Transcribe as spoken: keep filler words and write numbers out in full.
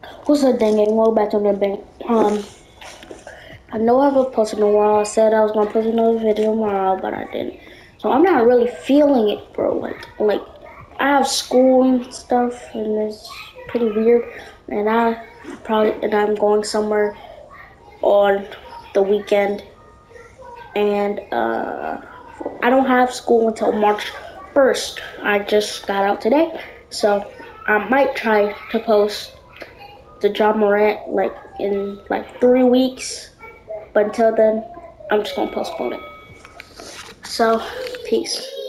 What's up, dang it? Welcome back to the bank. Um, I know I haven't posted in a while. I said I was gonna post another video tomorrow, but I didn't. So I'm not really feeling it, bro. Like, like I have school and stuff, and it's pretty weird. And I probably and I'm going somewhere on the weekend, and uh, I don't have school until March first. I just got out today, so I might try to post the John Morant like in like three weeks. But until then, I'm just gonna postpone it. So, peace.